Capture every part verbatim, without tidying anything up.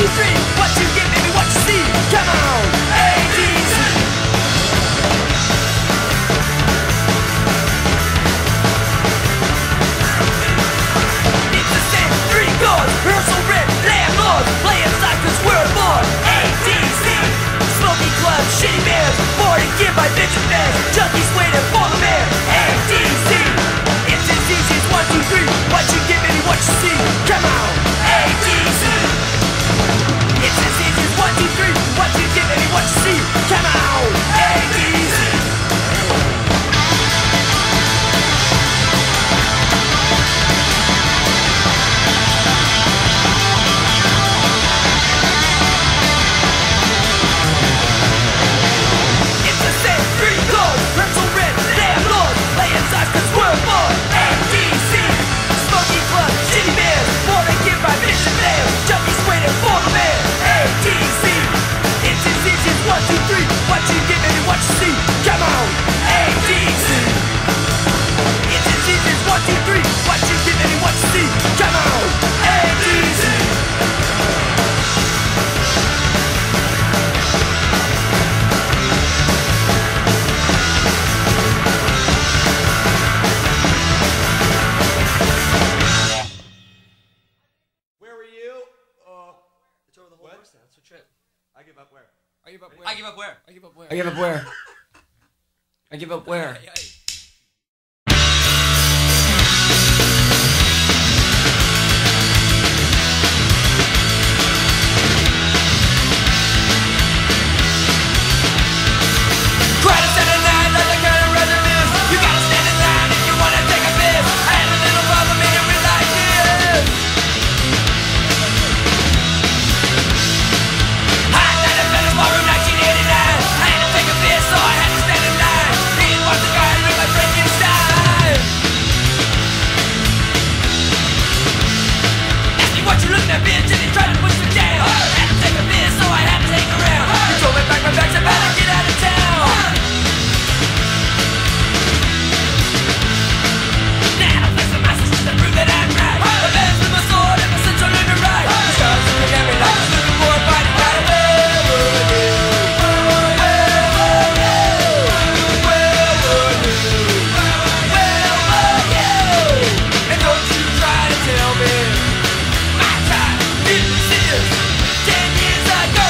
two, three. What you get, baby, what you see. Come on, A D C. It's the same three chords, rehearsal red, landlords, playing like this world more. A D C. Smoky clubs, shitty bears, more to give by bitches bears. Junkies waiting for the mayor. A D C. It's as easy as one, two, three. What you get, baby, what you see. Come on, A D C. It's as easy as one, two, three. What you get, baby, what you see. Come on, A D C. It's the same three chords, pencil red, landlords, playing sides cause we're more. A D C. Smoky club, shitty bears, more than give by mission players. Junkies waiting for the mayor. A D C. It's as easy as one, two, three. What you get, baby, what you see. Come on, A D C. It's as easy as one, two, three. What you get, baby, what you see. Come on, A D C. Where were you? Uh, It's over the whole What? verse now. That's what trip. I give up where? I give up where? I give up where? I give up where? I give up where? I give up where? Hey, hey. Quite a Saturday night, like the kind of residence. You gotta stand in line if you wanna take a piss. I had a little problem in your real life is. Hot night at Venice Ballroom, nineteen eighty-nine. I had to take a piss, so I had to stand in line. Me and Martha Guy look like Frankenstein. Ask me what you looking at, bitch, and he tried to push me down. I had to take a piss, so I had to take a round. He told me back my back, so I better get out of town. Now I'm flexing my sisters to prove that I'm right. My bed's with my sword and my central in the right. The stars looking at me like I was looking for a fight. Right away, where were you? Where were you? Where were you? Where were you? And don't you try to tell me my time is ten years ago.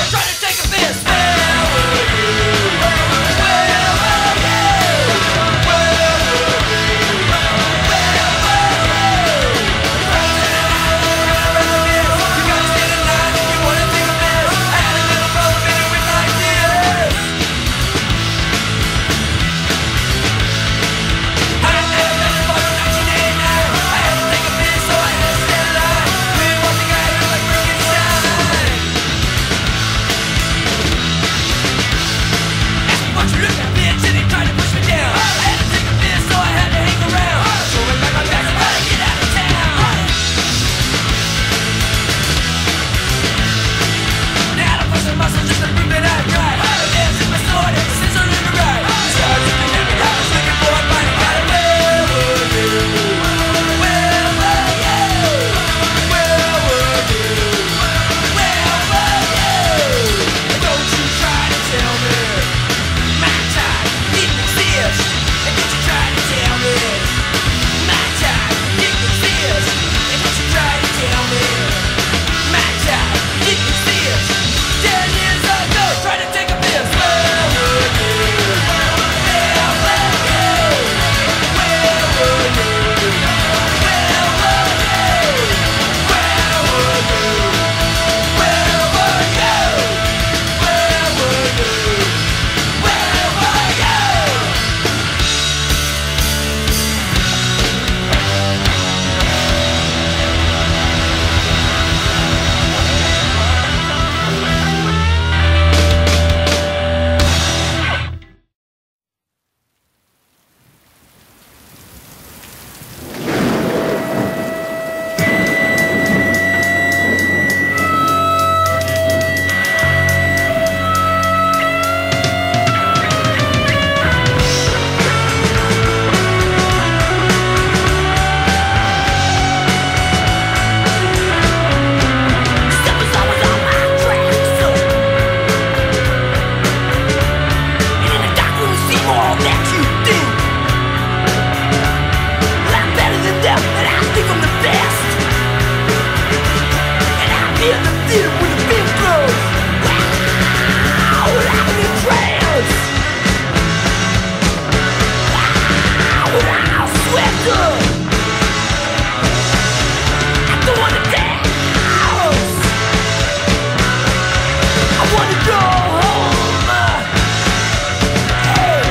theater when the film blows. Wow, I'm in a trance. Wow, I'm swept up. I don't wanna dance. I wanna go home. Hey.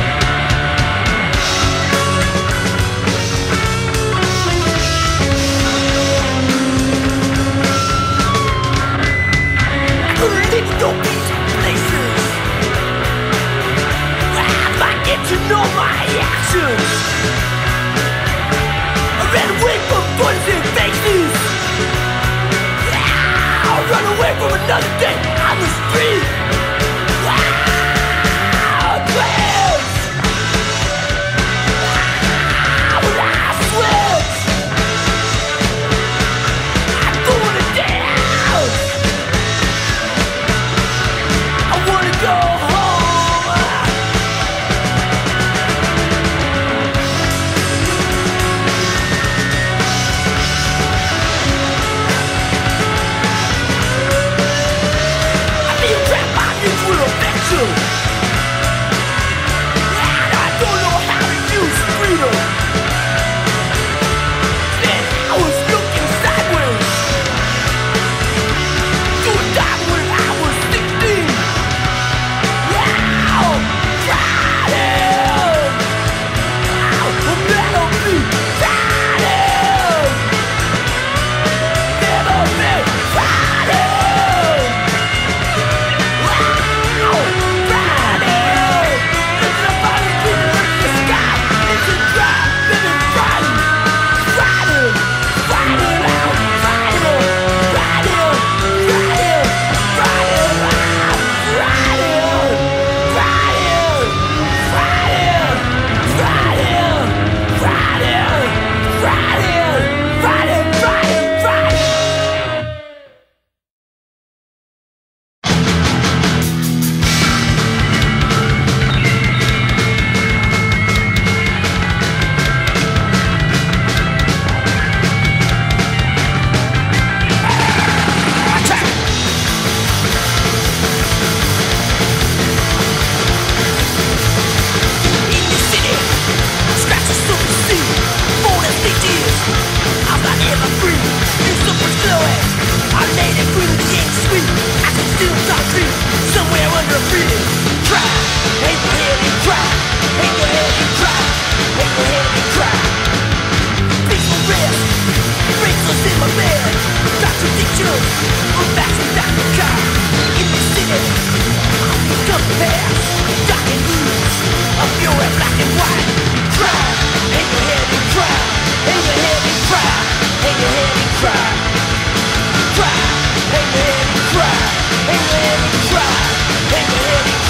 Couldn't live in no peaceful places. I might get to know my actions. I ran away from voices and faces. I'll run away from another day on the street. Wow, clowns. Wow, I sweat. I don't wanna dance. I wanna go home. I feel trapped by mutual affection. And I don't know how to use freedom. Then I was looking sideways to a time when I was sixteen. Wow, Friday. Wow, a battlefield. Friday. Never been Friday. Wow, Friday. It's a body keeping up the sky. It's a drive, living Friday. Friday, Friday, wow, Friday, Friday, Friday, Friday, wow, Friday, Friday, Friday, Friday, Friday, Friday, Friday, Friday, Friday. In the city, scratch the super sea. More than six years, I'm not ever free. You super slow. I made it through the ink sweet. I can still talk to you somewhere under a breathing. Try, hang your head and cry. Hang your head and cry. Hang your head and cry. Peaceful rest, wrinkles in my bed. Contradictions, I'm back to Doctor Car. In the city, I'll become past. Dark and loose, a pure and black and white. Cry, hang your head and cry. Hang your head and cry. Hang your head and cry. Cry, hang your head and cry. Hang your head and cry. Hang your head and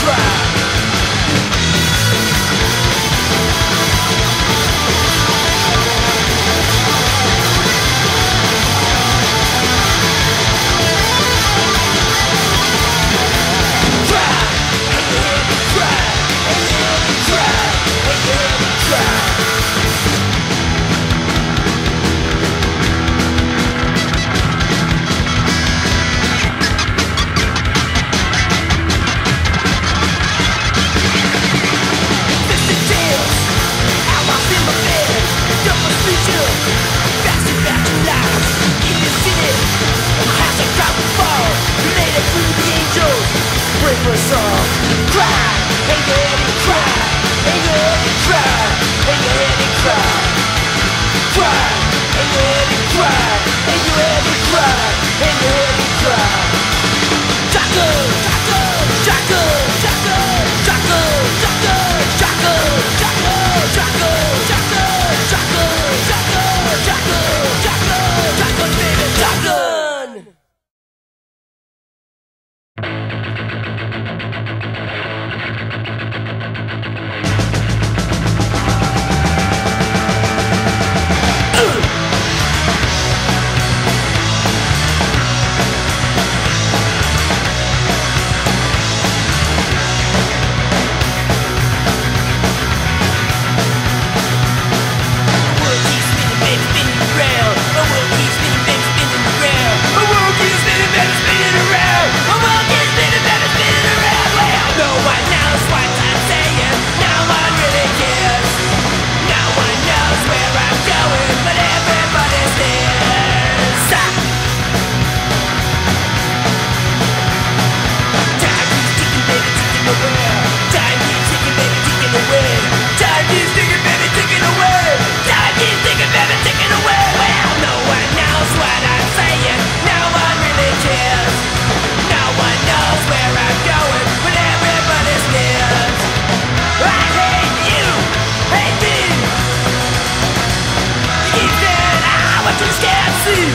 can't see.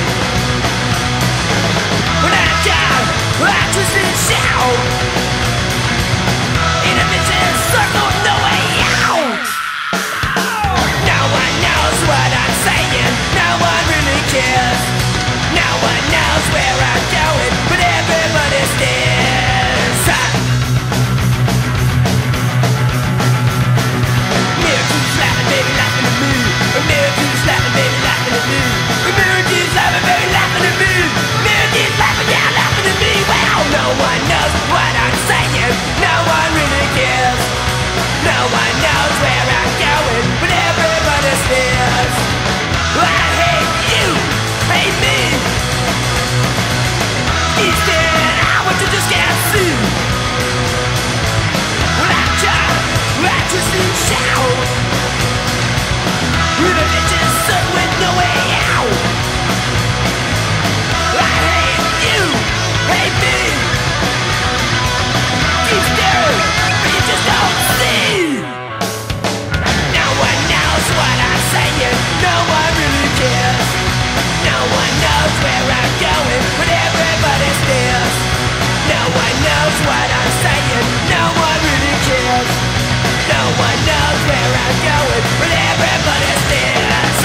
When I'm down, I twist and shout. In a vicious circle, no way out. No one knows what I'm saying, no one really cares. No one knows where I'm going, but everybody stares. Mirror keeps laughing, baby, laughing at me. A mirror keeps laughing, baby, laughing at me. A mirror keeps laughing, baby, laughing at me. Mirror keeps laughing, yeah, laughing at me. Well, no one knows what I'm saying, no one really cares. No one knows where I'm going, but everybody stares. I hate you, hate me. Keep staring out what you just can't see. Well, I'm trying, I twist and shout. With a vicious circle with no way out. I hate you, hate me. Keep staring, but you just don't see. No one knows what I'm saying, no one really cares. No one knows where I'm going, but everybody stares. No one knows what I'm saying, no one really cares. No one knows where I'm going, but everybody stares.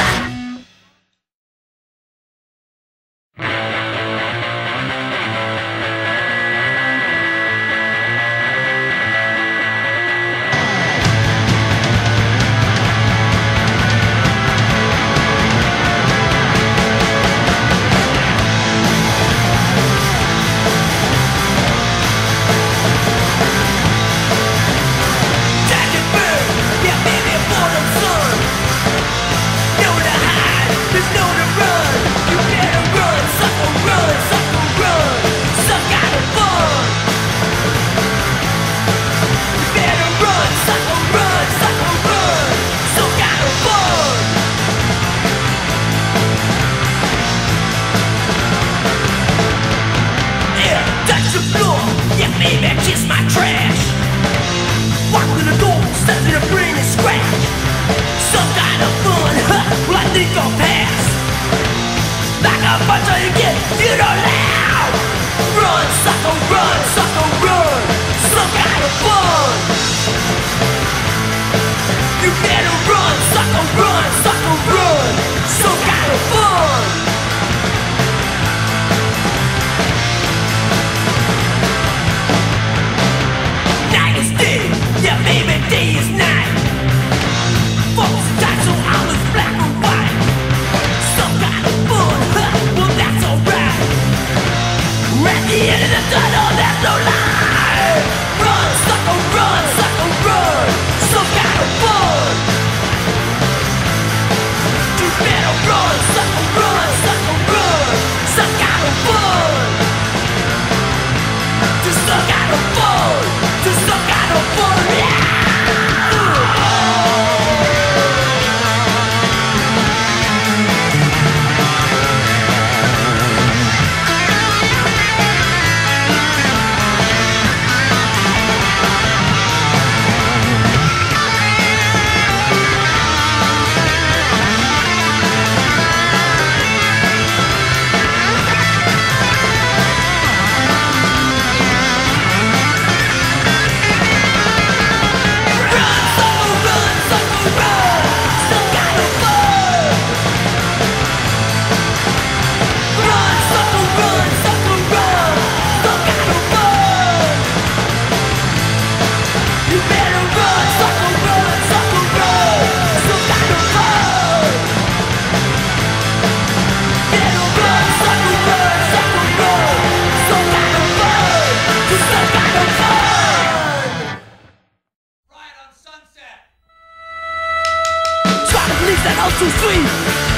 too sweet.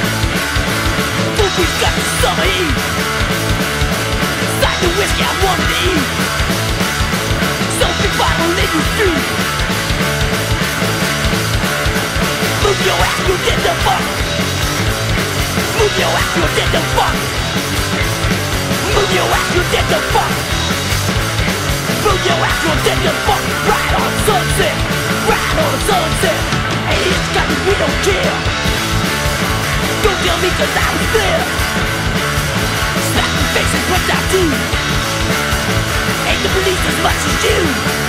Food got the summer heat. Inside the whiskey I wanted to eat. Something bottle in the street. Move your ass, you'll get the fuck. Move your ass, you'll get the fuck. Move your ass, you'll get the fuck. Move your ass, you'll get the fuck. Right on sunset, right on sunset. Hey, it's got me, we don't care. Don't tell me cause I was there. Slap your face and punch out too. Hate the police as much as you.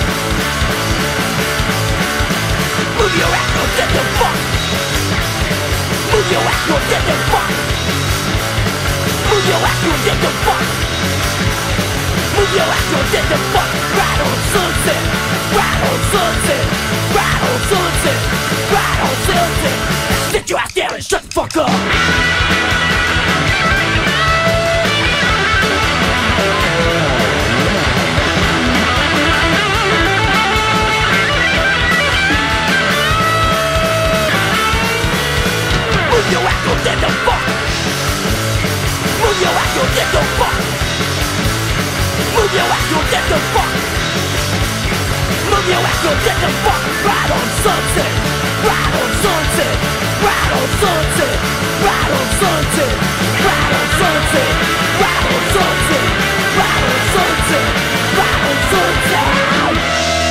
Move your ass or get the fuck. Move your ass or get the fuck. Move your ass or get the fuck. Move your ass or get the fuck. Right on sunset. Right on sunset. Right on sunset. Right on sunset. Sit your ass down and shut the fuck up. Move your ass or get the fuck. Move your ass or get the fuck. Move your ass or get the fuck. Move your ass or get the fuck. Right on sunset. Right on sunset. Right on sunset. Right on sunset. Right on sunset. Right on sunset. Right on sunset. Right on sunset.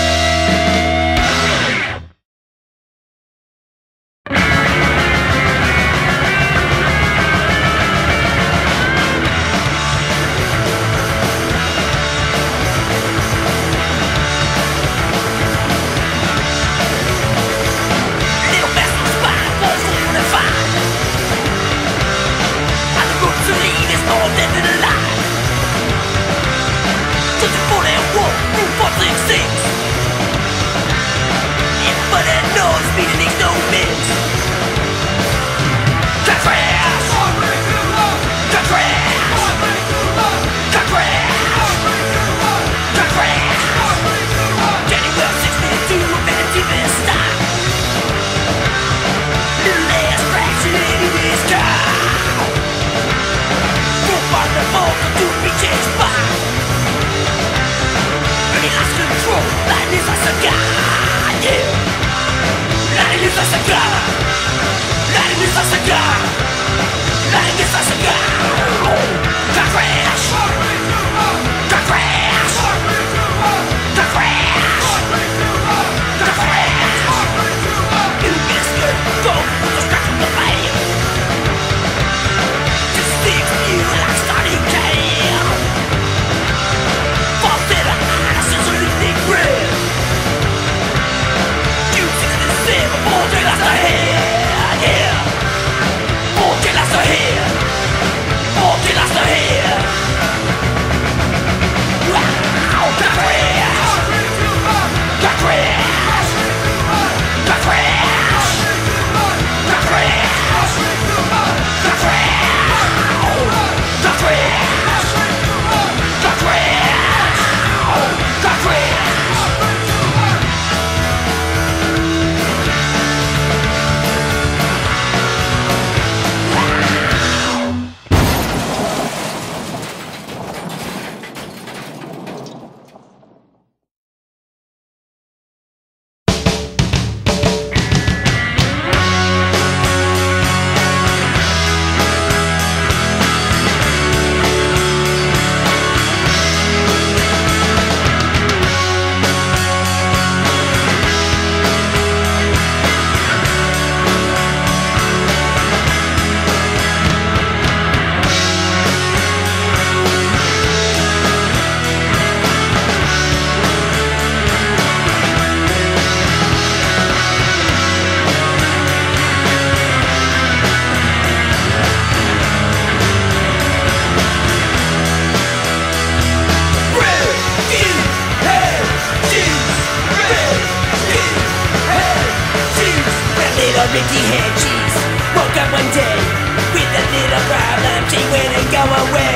Ricky had cheese. Woke up one day with a little problem. She wouldn't go away.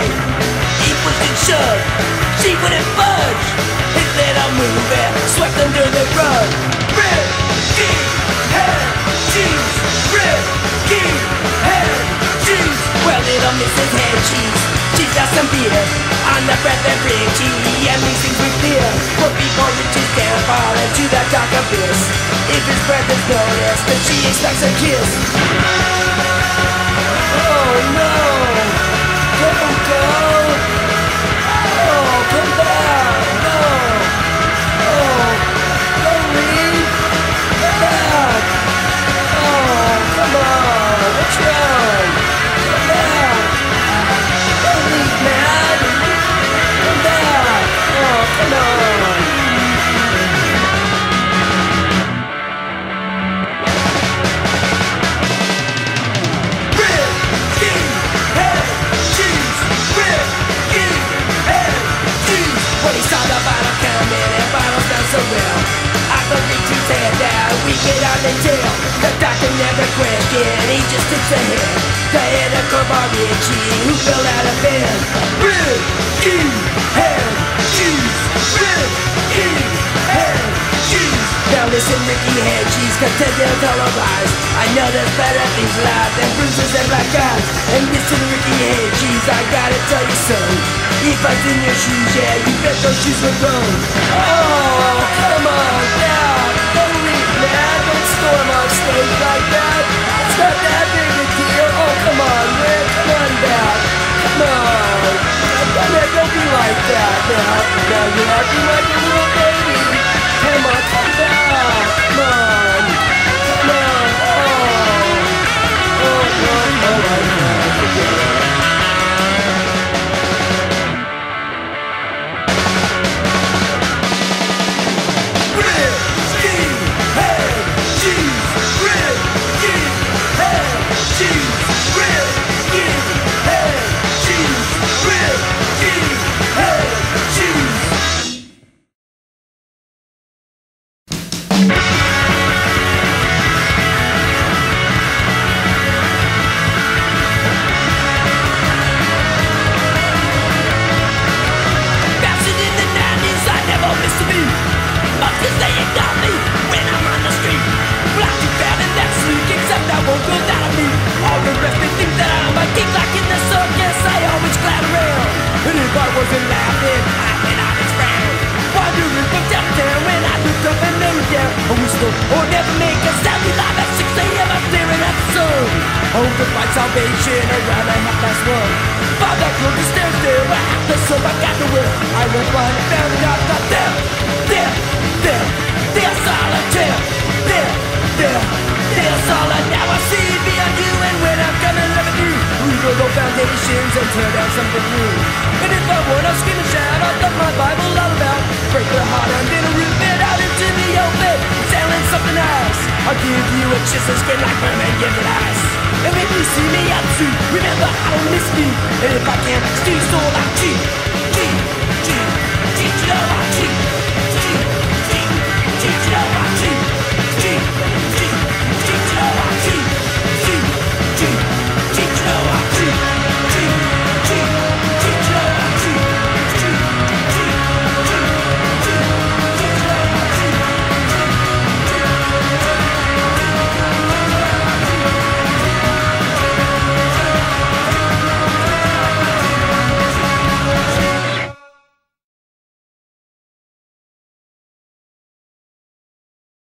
He wouldn't shove, she wouldn't budge. His little mover swept under the rug. Ricky had cheese. Ricky had cheese. Well, little Missus Head Cheese, she's got some beer on the breath of Richie, and these things we fear. For people reaches down, fall into the dark abyss. If his breath is noticed, then she expects a kiss. Oh no! Don't go! Oh, come back! No! Oh, don't leave! Come back! Oh, come on! What's wrong? just takes a hand to hit a Corbarici who filled out a band. Ricky Head Cheese, Ricky Head Cheese. Now listen, Ricky Head Cheese, cause they'll televise. I know there's better things alive than bruises and black eyes. And listen, Ricky Head Cheese, I gotta tell you so. If I was in your shoes, yeah, you bet those shoes would go. Oh, come on, now, don't leave, man. Don't storm on stage like that. It's not that big a deal. Oh, come on, man, come on down. Come on. Man, don't be like that now. Now you're acting like a little baby. Come on, come down. Come on. Come on. Oh. Oh, no, no, no, no. Forget it. Wasn't laughing, I went on its round. Wandering from downtown when I looked up and they were down. A whistle or never make a sound. We live at six a m I'm staring at the sun. Home to find salvation around a half past one. Found that close the stairs there, I have to so I got nowhere. I went blind and found it out, thought there, there, there, there's solitaire. There, there, there's solid. Now I see beyond you and when I'm gonna live with you. Rebuild old foundations and tear down something new. And if I want, I'll scream and shout, I'll let my Bible all about. Break their heart and then rip it out into the open. Selling something else. I'll give you a chisel skin like Merman give it ice. And when you see me up too, remember I don't miss me. And if I can't steal soul, I'm cheap.